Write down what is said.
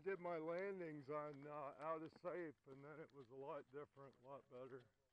did my landings on out of safe, and then it was a lot different, a lot better.